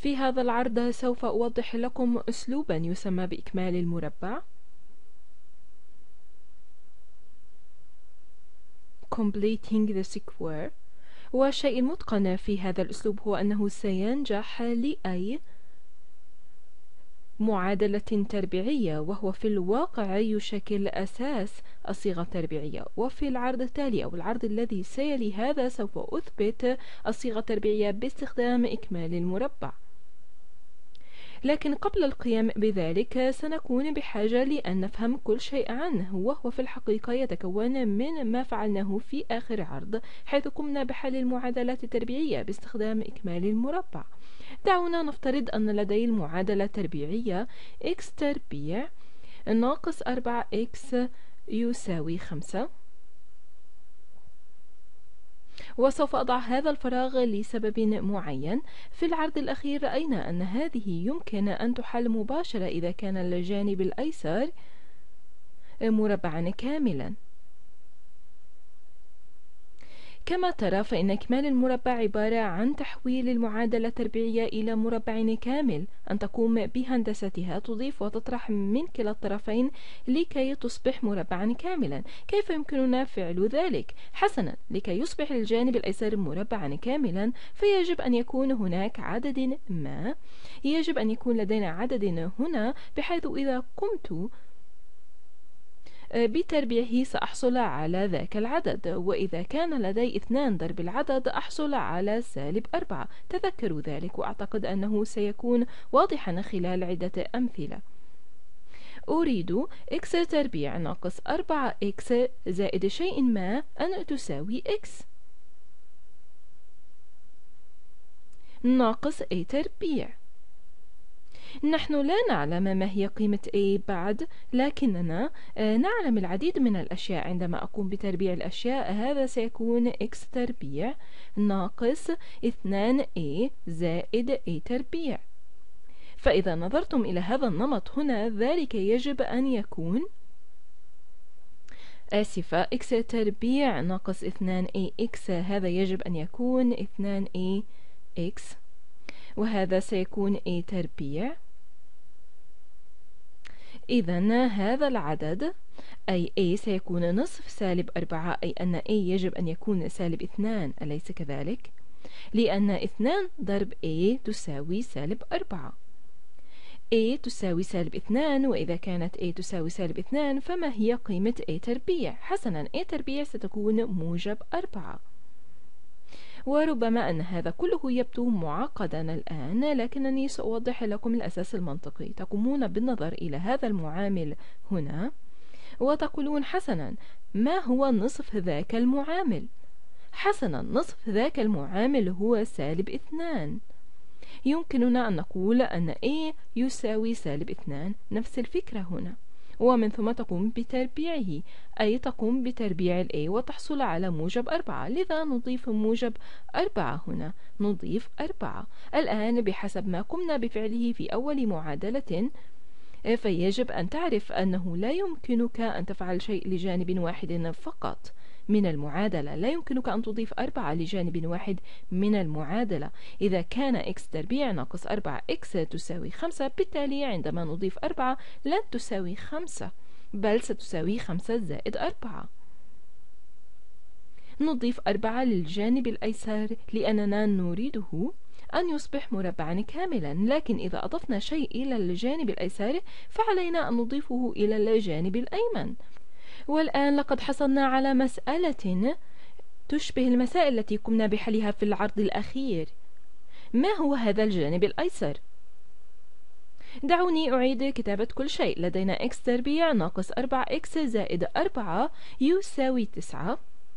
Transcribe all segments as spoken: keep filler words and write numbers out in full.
في هذا العرض سوف أوضح لكم أسلوبا يسمى بإكمال المربع completing the square. والشيء المتقن في هذا الأسلوب هو أنه سينجح لأي معادلة تربيعية، وهو في الواقع يشكل أساس الصيغة التربيعية. وفي العرض التالي أو العرض الذي سيلي هذا سوف أثبت الصيغة التربيعية باستخدام إكمال المربع. لكن قبل القيام بذلك سنكون بحاجة لأن نفهم كل شيء عنه، وهو في الحقيقة يتكون من ما فعلناه في آخر عرض، حيث قمنا بحل المعادلات التربيعية باستخدام إكمال المربع. دعونا نفترض أن لدي المعادلة التربيعية x تربيع ناقص أربعة x يساوي خمسة، وسوف أضع هذا الفراغ لسبب معين. في العرض الأخير رأينا أن هذه يمكن أن تحل مباشرة إذا كان الجانب الأيسر مربعا كاملا. كما ترى فإن إكمال المربع عبارة عن تحويل المعادلة التربيعية إلى مربع كامل، أن تقوم بهندستها، تضيف وتطرح من كلا الطرفين لكي تصبح مربعا كاملا. كيف يمكننا فعل ذلك؟ حسنا، لكي يصبح الجانب الأيسر مربعا كاملا فيجب أن يكون هناك عدد ما، يجب أن يكون لدينا عدد هنا، بحيث إذا قمت بتربيعه سأحصل على ذاك العدد، وإذا كان لدي اثنان ضرب العدد أحصل على سالب أربعة. تذكروا ذلك، وأعتقد أنه سيكون واضحا خلال عدة أمثلة. أريد x تربيع ناقص أربعة x زائد شيء ما أن تساوي x ناقص a تربيع. نحن لا نعلم ما هي قيمة A بعد، لكننا نعلم العديد من الأشياء. عندما أقوم بتربيع الأشياء هذا سيكون x تربيع ناقص اثنان A زائد A تربيع. فإذا نظرتم إلى هذا النمط هنا، ذلك يجب أن يكون آسفة x تربيع ناقص اثنان A x، هذا يجب أن يكون اثنان A x، وهذا سيكون A تربيع. إذن هذا العدد أي A سيكون نصف سالب أربعة، أي أن A يجب أن يكون سالب اثنان، أليس كذلك؟ لأن اثنان ضرب A تساوي سالب أربعة. A تساوي سالب اثنان، وإذا كانت A تساوي سالب اثنان فما هي قيمة A تربيع؟ حسنا، A تربيع ستكون موجب أربعة. وربما أن هذا كله يبدو معقدا الآن، لكنني سأوضح لكم الأساس المنطقي. تقومون بالنظر إلى هذا المعامل هنا وتقولون حسنا، ما هو نصف ذاك المعامل؟ حسنا، نصف ذاك المعامل هو سالب اثنان. يمكننا أن نقول أن A يساوي سالب اثنان، نفس الفكرة هنا، ومن ثم تقوم بتربيعه، أي تقوم بتربيع ال A وتحصل على موجب أربعة. لذا نضيف موجب أربعة هنا، نضيف أربعة. الآن بحسب ما قمنا بفعله في أول معادلة، فيجب أن تعرف أنه لا يمكنك أن تفعل شيء لجانب واحد فقط من المعادلة. لا يمكنك أن تضيف أربعة لجانب واحد من المعادلة. إذا كان x تربيع ناقص أربعة x تساوي خمسة، بالتالي عندما نضيف أربعة لن تساوي خمسة، بل ستساوي خمسة زائد أربعة. نضيف أربعة للجانب الأيسر لأننا نريده أن يصبح مربعا كاملا، لكن إذا أضفنا شيء إلى الجانب الأيسر فعلينا أن نضيفه إلى الجانب الأيمن. والآن لقد حصلنا على مسألة تشبه المسائل التي قمنا بحلها في العرض الأخير. ما هو هذا الجانب الأيسر؟ دعوني أعيد كتابة كل شيء. لدينا x تربيع ناقص أربعة x زائد أربعة يساوي تسعة.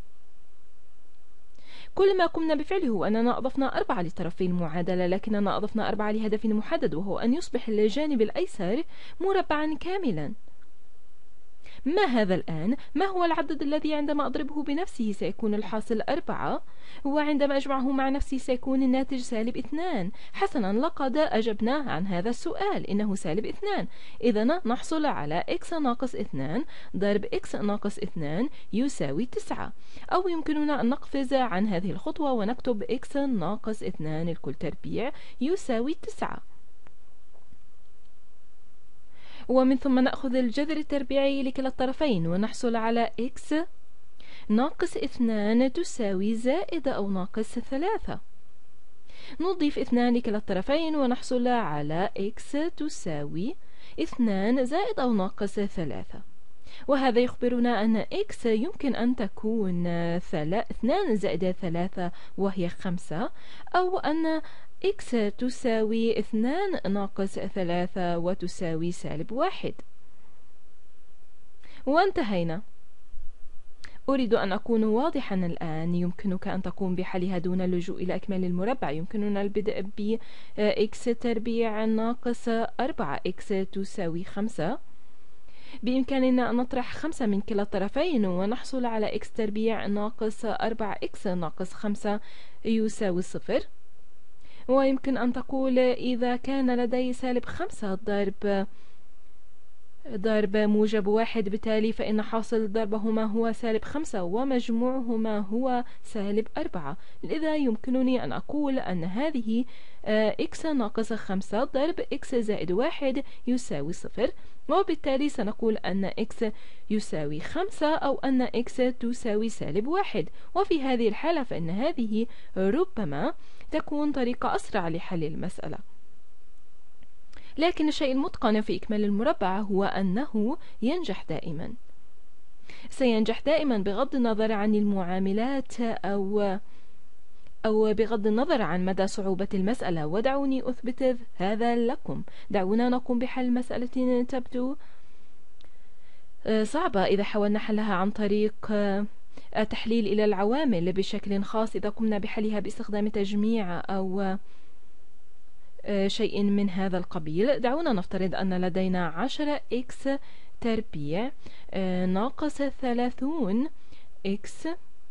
كل ما قمنا بفعله هو أننا أضفنا أربعة لطرفي المعادلة، لكننا أضفنا أربعة لهدف محدد، وهو أن يصبح الجانب الأيسر مربعا كاملا. ما هذا الآن؟ ما هو العدد الذي عندما أضربه بنفسه سيكون الحاصل أربعة، وعندما أجمعه مع نفسه سيكون الناتج سالب اثنان؟ حسنا، لقد أجبنا عن هذا السؤال، إنه سالب اثنان. إذا نحصل على x ناقص اثنان ضرب x ناقص اثنان يساوي تسعة. أو يمكننا أن نقفز عن هذه الخطوة ونكتب x ناقص اثنان الكل تربيع يساوي تسعة، ومن ثم نأخذ الجذر التربيعي لكلا الطرفين ونحصل على x ناقص اثنان تساوي زائد أو ناقص ثلاثة. نضيف اثنان لكلا الطرفين ونحصل على x تساوي اثنان زائد أو ناقص ثلاثة، وهذا يخبرنا أن x يمكن أن تكون اثنان زائد ثلاثة وهي خمسة، أو أن x تساوي اثنان ناقص ثلاثة وتساوي سالب واحد. وانتهينا. أريد أن أكون واضحا الآن. يمكنك أن تقوم بحلها دون اللجوء إلى إكمال المربع. يمكننا البدء ب x تربيع ناقص أربعة x تساوي خمسة. بإمكاننا أن نطرح خمسة من كلا الطرفين ونحصل على x تربيع ناقص أربعة x ناقص خمسة يساوي صفر. ويمكن أن تقول إذا كان لدي سالب خمسة ضرب ضرب موجب واحد، بالتالي فإن حاصل ضربهما هو سالب خمسة ومجموعهما هو سالب أربعة. لذا يمكنني أن أقول أن هذه x ناقص خمسة ضرب x زائد واحد يساوي صفر، وبالتالي سنقول أن x يساوي خمسة أو أن x تساوي سالب واحد. وفي هذه الحالة فإن هذه ربما تكون طريقة أسرع لحل المسألة. لكن الشيء المتقن في إكمال المربع هو أنه ينجح دائما. سينجح دائما بغض النظر عن المعاملات أو أو بغض النظر عن مدى صعوبة المسألة. ودعوني أثبت هذا لكم. دعونا نقوم بحل مسألة تبدو صعبة إذا حاولنا حلها عن طريق التحليل إلى العوامل بشكل خاص. إذا قمنا بحلها باستخدام تجميع أو شيء من هذا القبيل. دعونا نفترض أن لدينا عشرة x تربيع ناقص ثلاثون x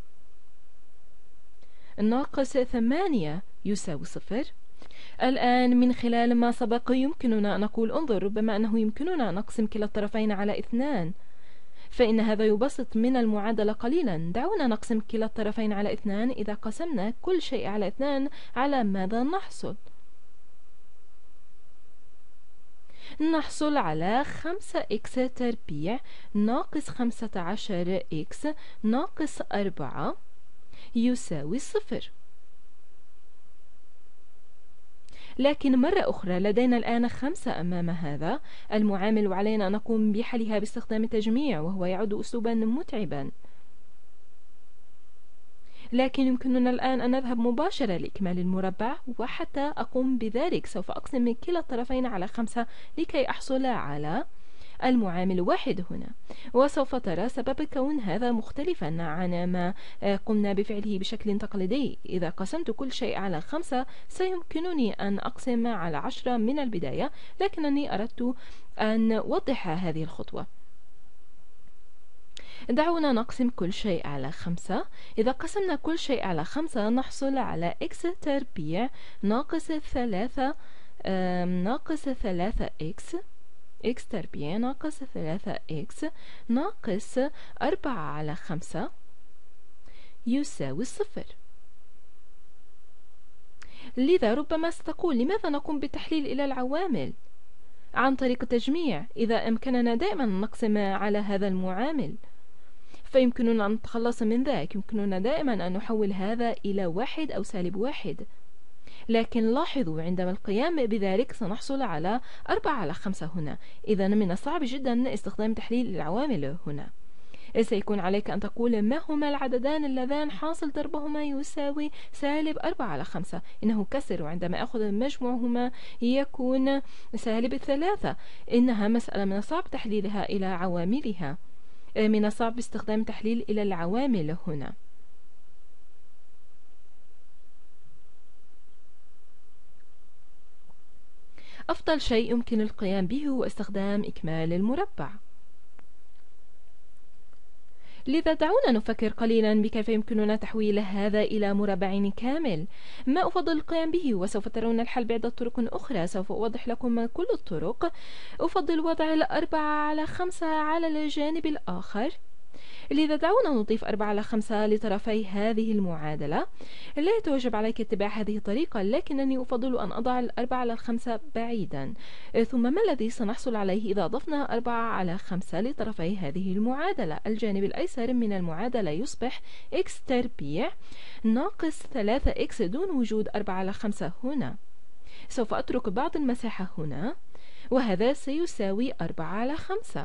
ناقص ثمانية يساوي صفر. الآن من خلال ما سبق يمكننا أن نقول انظر، ربما أنه يمكننا أن نقسم كلا الطرفين على اثنان، فإن هذا يبسط من المعادلة قليلا. دعونا نقسم كلا الطرفين على اثنان. إذا قسمنا كل شيء على اثنان على ماذا نحصل؟ نحصل على خمسة x تربيع ناقص خمسة عشر x ناقص أربعة يساوي صفر. لكن مرة أخرى لدينا الآن خمسة أمام هذا المعامل، وعلينا أن نقوم بحلها باستخدام التجميع، وهو يعد أسلوبا متعبا. لكن يمكننا الآن أن نذهب مباشرة لإكمال المربع، وحتى أقوم بذلك سوف أقسم من كلا الطرفين على خمسة لكي أحصل على المعامل واحد هنا. وسوف ترى سبب كون هذا مختلفا عن ما قمنا بفعله بشكل تقليدي. إذا قسمت كل شيء على خمسة سيمكنني أن أقسم على عشرة من البداية، لكنني أردت أن أوضح هذه الخطوة. دعونا نقسم كل شيء على خمسة. إذا قسمنا كل شيء على خمسة نحصل على x تربيع ناقص ثلاثة ناقص ثلاثة x x تربيع ناقص ثلاثة x ناقص أربعة على خمسة يساوي صفر. لذا ربما ستقول لماذا نقوم بالتحليل إلى العوامل عن طريق التجميع إذا أمكننا دائما نقسم على هذا المعامل؟ فيمكننا أن نتخلص من ذلك. يمكننا دائما أن نحول هذا إلى واحد أو سالب واحد. لكن لاحظوا عندما القيام بذلك سنحصل على أربعة على خمسة هنا. إذا من الصعب جدا استخدام تحليل العوامل هنا. سيكون عليك أن تقول ما هما العددان اللذان حاصل ضربهما يساوي سالب أربعة على خمسة. إنه كسر، وعندما أخذ مجموعهما يكون سالب ثلاثة. إنها مسألة من الصعب تحليلها إلى عواملها. من الصعب استخدام تحليل إلى العوامل هنا. أفضل شيء يمكن القيام به هو استخدام إكمال المربع. لذا دعونا نفكر قليلا بكيف يمكننا تحويل هذا إلى مربع كامل. ما أفضل القيام به، وسوف ترون الحل بعدة طرق أخرى، سوف أوضح لكم كل الطرق. أفضل وضع الأربعة على خمسة على الجانب الآخر. لذا دعونا نضيف أربعة على خمسة لطرفي هذه المعادلة. لا يتوجب عليك اتباع هذه الطريقة، لكنني أفضل أن أضع الأربعة على الخمسة بعيدا. ثم ما الذي سنحصل عليه إذا أضفنا أربعة على خمسة لطرفي هذه المعادلة؟ الجانب الأيسر من المعادلة يصبح x تربيع ناقص ثلاثة إكس دون وجود أربعة على خمسة هنا. سوف أترك بعض المساحة هنا، وهذا سيساوي أربعة على خمسة.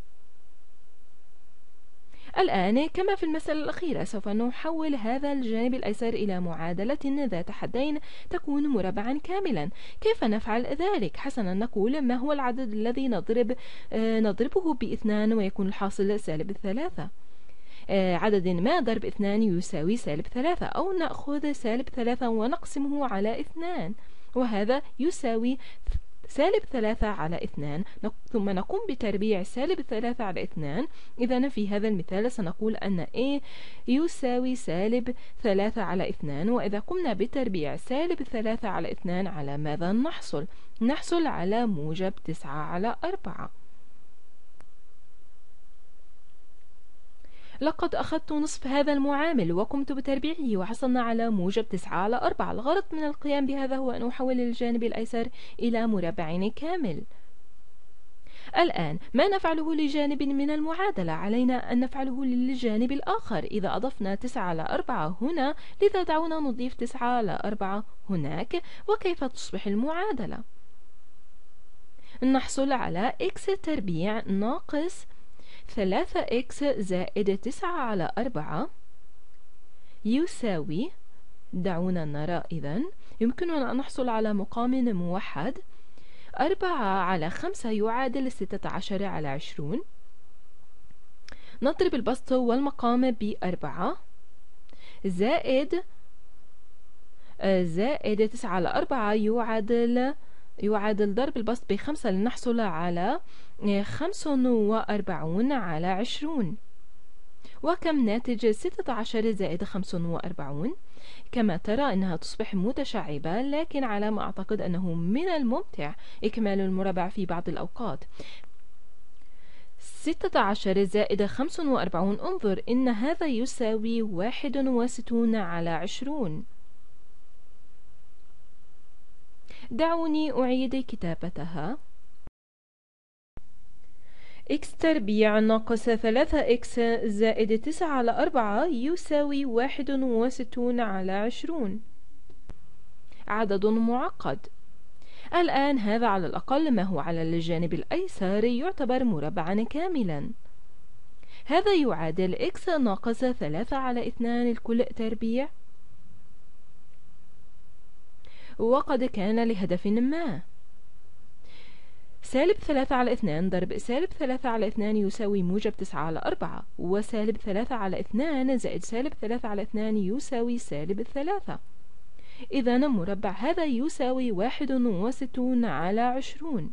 الآن كما في المسألة الأخيرة سوف نحول هذا الجانب الأيسر إلى معادلة ذات حدين تكون مربعا كاملا. كيف نفعل ذلك؟ حسنا، نقول ما هو العدد الذي نضرب آه نضربه باثنان ويكون الحاصل سالب ثلاثة. آه عدد ما ضرب اثنان يساوي سالب ثلاثة، أو نأخذ سالب ثلاثة ونقسمه على اثنان، وهذا يساوي سالب ثلاثة على اثنان. ثم نقوم بتربيع سالب ثلاثة على اثنان. إذا في هذا المثال سنقول أن A يساوي سالب ثلاثة على اثنان، وإذا قمنا بتربيع سالب ثلاثة على اثنان على ماذا نحصل؟ نحصل على موجب تسعة على أربعة. لقد أخذت نصف هذا المعامل وقمت بتربيعه وحصلنا على موجب تسعة على أربعة. الغرض من القيام بهذا هو أن أحول الجانب الأيسر إلى مربع كامل. الآن ما نفعله لجانب من المعادلة علينا أن نفعله للجانب الآخر. إذا أضفنا تسعة على أربعة هنا، لذا دعونا نضيف تسعة على أربعة هناك. وكيف تصبح المعادلة؟ نحصل على x تربيع ناقص ثلاثة إكس زائد تسعة على أربعة يساوي، دعونا نرى إذن، يمكننا أن نحصل على مقام موحد. أربعة على خمسة يعادل ستة عشر على عشرون. نضرب البسط والمقام بأربعة زائد زائد تسعة على أربعة يعادل يعادل ضرب البسط بخمسة لنحصل على خمس وأربعون على عشرون. وكم ناتج ستة عشر زائد خمس وأربعون؟ كما ترى أنها تصبح متشعبة، لكن على ما أعتقد أنه من الممتع إكمال المربع في بعض الأوقات. ستة عشر زائد خمس وأربعون، انظر إن هذا يساوي واحد وستون على عشرون. دعوني أعيد كتابتها. x تربيع ناقص ثلاثة إكس زائد تسعة على أربعة يساوي واحد وستون على عشرون. عدد معقد. الآن هذا على الأقل ما هو على الجانب الأيسر يعتبر مربعا كاملا. هذا يعادل x ناقص ثلاثة على اثنان الكل تربيع، وقد كان لهدف ما. سالب ثلاثة على اثنان ضرب سالب ثلاثة على اثنان يساوي موجب تسعة على أربعة، وسالب ثلاثة على اثنان زائد سالب ثلاثة على اثنان يساوي سالب ثلاثة. إذا مربع هذا يساوي واحد وستون على عشرون.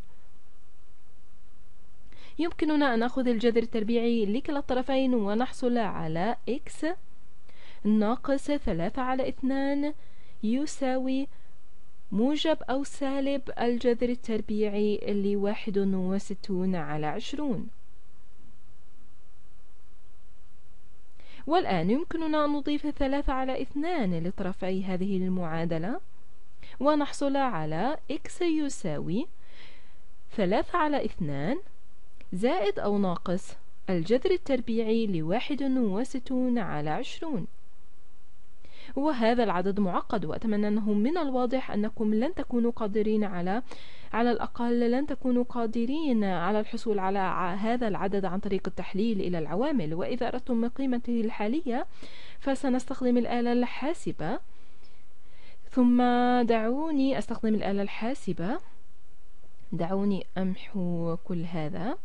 يمكننا أن نأخذ الجذر التربيعي لكلا الطرفين ونحصل على x ناقص ثلاثة على اثنان يساوي موجب أو سالب الجذر التربيعي لواحد وستون على عشرون. والآن يمكننا أن نضيف ثلاثة على اثنان لطرفي هذه المعادلة ونحصل على x يساوي ثلاثة على اثنان زائد أو ناقص الجذر التربيعي لواحد وستون على عشرون. وهذا العدد معقد، وأتمنى أنه من الواضح أنكم لن تكونوا قادرين على على الأقل لن تكونوا قادرين على الحصول على هذا العدد عن طريق التحليل إلى العوامل. وإذا أردتم قيمته الحالية فسنستخدم الآلة الحاسبة. ثم دعوني أستخدم الآلة الحاسبة. دعوني أمحو كل هذا.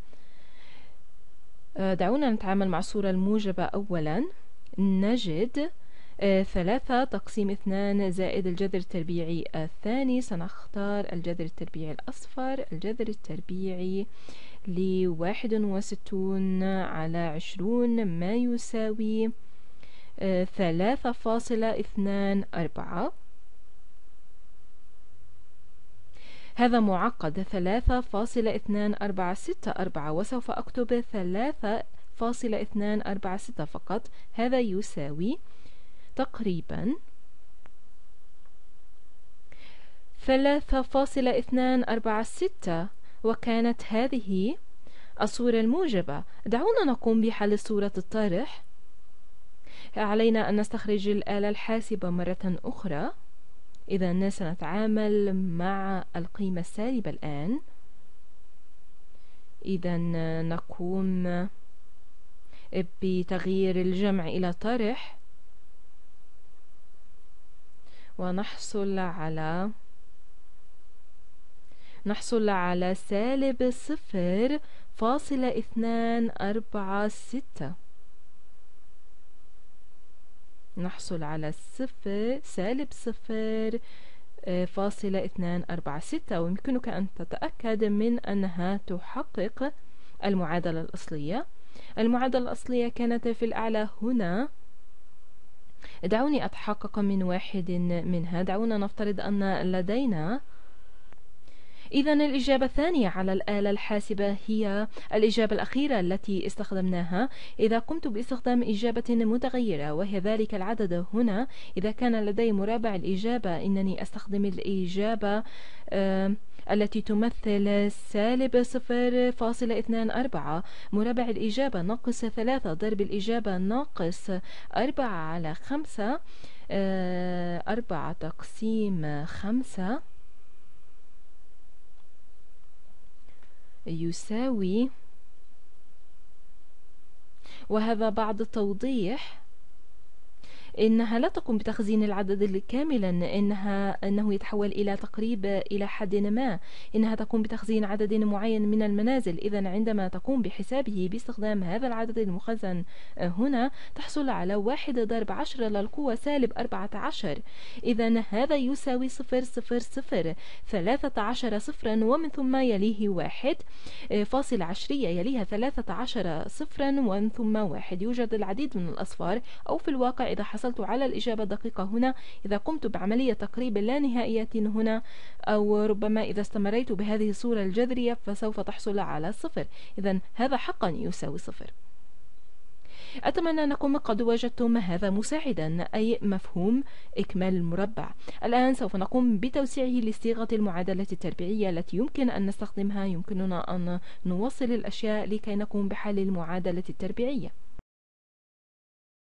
دعونا نتعامل مع الصورة الموجبة أولا. نجد آه، ثلاثة تقسيم اثنان زائد الجذر التربيعي الثاني. سنختار الجذر التربيعي الأصفر. الجذر التربيعي لواحد وستون على عشرون ما يساوي آه، ثلاثة فاصلة اثنان أربعة. هذا معقد. ثلاثة فاصلة اثنان أربعة ستة أربعة، وسوف أكتب ثلاثة فاصلة اثنان أربعة ستة فقط. هذا يساوي تقريبا ثلاثة فاصلة اثنان أربعة ستة، وكانت هذه الصورة الموجبة. دعونا نقوم بحل صورة الطرح. علينا أن نستخرج الآلة الحاسبة مرة أخرى. إذا سنتعامل مع القيمة السالبة الآن. إذا نقوم بتغيير الجمع إلى طرح، ونحصل على نحصل على سالب صفر فاصلة اثنان أربعة ستة. نحصل على صفر سالب صفر فاصلة اثنان أربعة ستة، ويمكنك أن تتأكد من أنها تحقق المعادلة الأصلية. المعادلة الأصلية كانت في الأعلى هنا. دعوني أتحقق من واحد منها. دعونا نفترض أن لدينا إذا الإجابة الثانية على الآلة الحاسبة هي الإجابة الأخيرة التي استخدمناها. إذا قمت باستخدام إجابة متغيرة وهي ذلك العدد هنا، إذا كان لدي مربع الإجابة إنني أستخدم الإجابة آه التي تمثل سالب صفر فاصلة اثنان أربعة. مربع الإجابة ناقص ثلاثة ضرب الإجابة ناقص أربعة على خمسة. آه أربعة تقسيم خمسة يساوي، وهذا بعد التوضيح، إنها لا تقوم بتخزين العدد كاملا، إنها أنه يتحول إلى تقريب إلى حد ما. إنها تقوم بتخزين عدد معين من المنازل. إذا عندما تقوم بحسابه باستخدام هذا العدد المخزن هنا، تحصل على واحد ضرب عشرة للقوة سالب أربعة عشر. إذا هذا يساوي صفر صفر صفر ثلاثة عشر صفرا، ومن ثم يليه واحد فاصلة عشرية، يليها ثلاثة عشر صفرا ومن ثم واحد. يوجد العديد من الأصفار، أو في الواقع إذا حصلت على الإجابة الدقيقة هنا، إذا قمت بعملية تقريب لا نهائية هنا، أو ربما إذا استمريت بهذه الصورة الجذرية، فسوف تحصل على صفر. إذا هذا حقا يساوي صفر. أتمنى أنكم قد وجدتم هذا مساعدا، أي مفهوم إكمال المربع. الآن سوف نقوم بتوسيعه لصيغة المعادلة التربيعية التي يمكن أن نستخدمها. يمكننا أن نوصل الأشياء لكي نقوم بحل المعادلة التربيعية.